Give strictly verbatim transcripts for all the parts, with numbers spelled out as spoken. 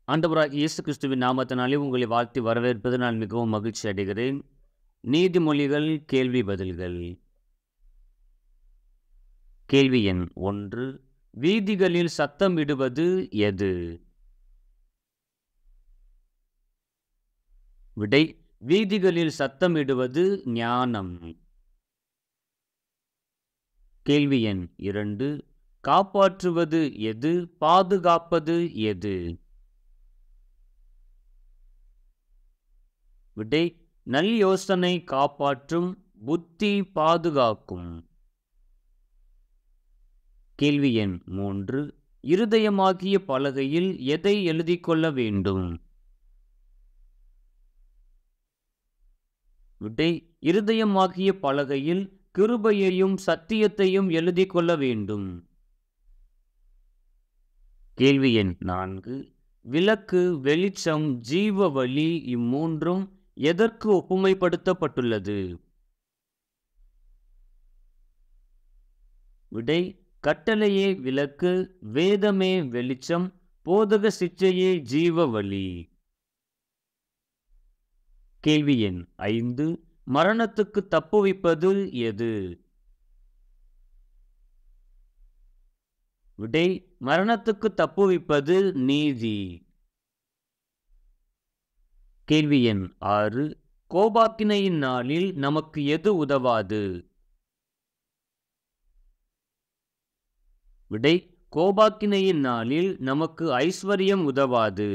ஆண்டவராகிய இயேசு கிறிஸ்துவின் நாமத்தினாலே உங்களை வாழ்த்தி வரவேற்பது நான் மிகவும் மகிழ்ச்சி அடைகிறேன். நீதிமொழிகள் கேள்வி பதில்கள். கேள்வி எண் ஒன்று. வீதிகளில் சத்தம் இடுவது எது? விடை: வீதிகளில் சத்தம் இடுவது ஞானம். கேள்வி எண் இரண்டு. காப்பாற்றுவது எது? பாதுகாப்பது எது? விடை: நல் யோசனை காப்பாற்றும், புத்தி பாதுகாக்கும். கேள்வி எண் மூன்று. இருதயமாகிய பலகையில் எதை எழுதிக் கொள்ள வேண்டும்? விடை: இருதயமாகிய பலகையில் கிருபையையும் சத்தியத்தையும் எழுதிக் கொள்ள வேண்டும். கேள்வி எண் நான்கு. விளக்கு, வெளிச்சம், ஜீவ வழி இம்மூன்றும் எதற்கு ஒப்புமைப்படுத்தப்பட்டுள்ளது? விடை: கட்டளையே விளக்கு, வேதமே வெளிச்சம், போதக சிச்சையே ஜீவ வழி. கேள்வி எண் ஐந்து. மரணத்துக்கு தப்புவிப்பது எது? விடை: மரணத்துக்கு தப்புவிப்பது நீதி. கேள்வி எண் ஆறு. கோபாக்கினையின் நாளில் நமக்கு எது உதவாது? விடை: கோபாக்கினையின் நாளில் நமக்கு ஐஸ்வர்யம் உதவாது.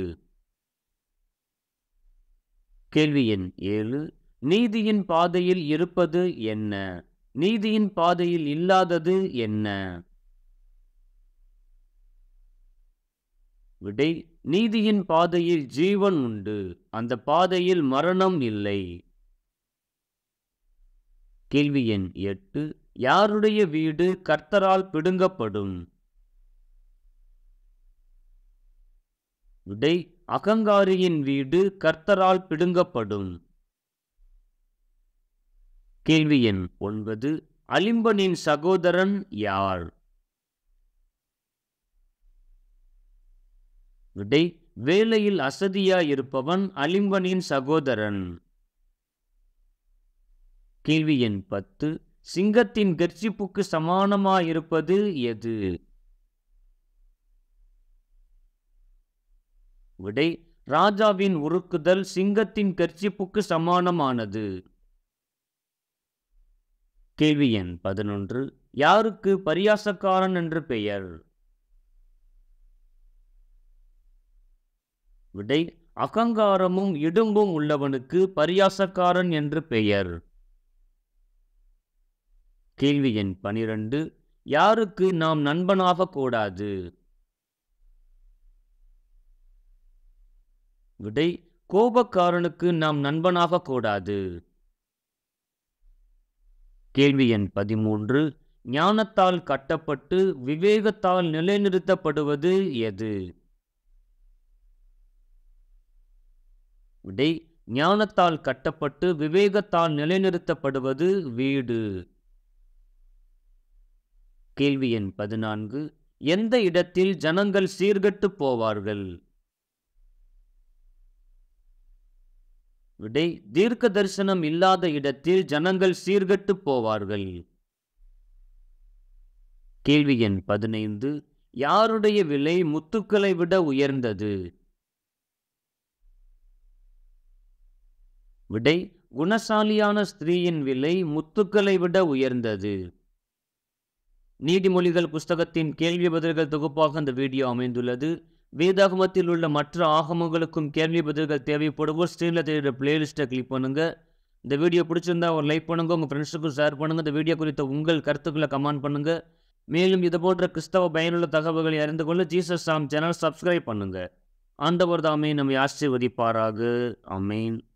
கேள்வி எண் ஏழு. நீதியின் பாதையில் இருப்பது என்ன? நீதியின் பாதையில் இல்லாதது என்ன? விடை: நீதியின் பாதையில் ஜீவன் உண்டு, அந்த பாதையில் மரணம் இல்லை. கேள்வி எண் எட்டு. யாருடைய வீடு கர்த்தரால் பிடுங்கப்படும்? விடை: அகங்காரியின் வீடு கர்த்தரால் பிடுங்கப்படும். கேள்வி எண் ஒன்பது. அலிம்பனின் சகோதரன் யார்? விடை: வேலையில் அசதியாயிருப்பவன் அலிம்பனின் சகோதரன். கேள்வி எண் பத்து. சிங்கத்தின் கர்ச்சிப்புக்கு சமானமாயிருப்பது எது? விடை: ராஜாவின் உருக்குதல் சிங்கத்தின் கர்ச்சிப்புக்கு சமானமானது. கேள்வி எண் பதினொன்று. யாருக்கு பரியாசக்காரன் என்று பெயர்? விடை: அகங்காரமும் இடும்பும் உள்ளவனுக்கு பரியாசக்காரன் என்று பெயர். கேள்வி எண் பனிரெண்டு. யாருக்கு நாம் நண்பனாக கூடாது? விடை: கோபக்காரனுக்கு நாம் நண்பனாக கூடாது. கேள்வி எண் பதிமூன்று. ஞானத்தால் கட்டப்பட்டு விவேகத்தால் நிலைநிறுத்தப்படுவது எது? விடை: ஞானத்தால் கட்டப்பட்டு விவேகத்தால் நிலைநிறுத்தப்படுவது வீடு. கேள்வி எண் பதினான்கு. எந்த இடத்தில் ஜனங்கள் சீர்கெட்டு போவார்கள்? விடை: தீர்க்க தரிசனம் இல்லாத இடத்தில் ஜனங்கள் சீர்கெட்டு போவார்கள். கேள்வி எண் பதினைந்து. யாருடைய விலை முத்துக்களை விட உயர்ந்தது? விடை: குணசாலியான ஸ்திரீயின் விலை முத்துக்களை விட உயர்ந்தது. நீதிமொழிகள் புஸ்தகத்தின் கேள்வி பதில்கள் தொகுப்பாக இந்த வீடியோ அமைந்துள்ளது. வேதாகமத்தில் உள்ள மற்ற ஆகமங்களுக்கும் கேள்வி பதில்கள் தேவைப்படுவோர் ஸ்க்ரீனில் தெரியுற பிளேலிஸ்ட்டை கிளிக் பண்ணுங்க. இந்த வீடியோ பிடிச்சிருந்தா ஒரு லைக் பண்ணுங்க, உங்கள் ஃப்ரெண்ட்ஸுக்கும் ஷேர் பண்ணுங்க. இந்த வீடியோ குறித்த உங்கள் கருத்துக்களை கமெண்ட் பண்ணுங்க. மேலும் இது போன்ற கிறிஸ்தவ பயனுள்ள தகவல்களை அறிந்து கொள்ள ஜீசஸ் சாம் சேனல் சப்ஸ்கிரைப் பண்ணுங்க. ஆண்டவர் தாமே நம்மை ஆசீர்வதிப்பாராக. ஆமென்.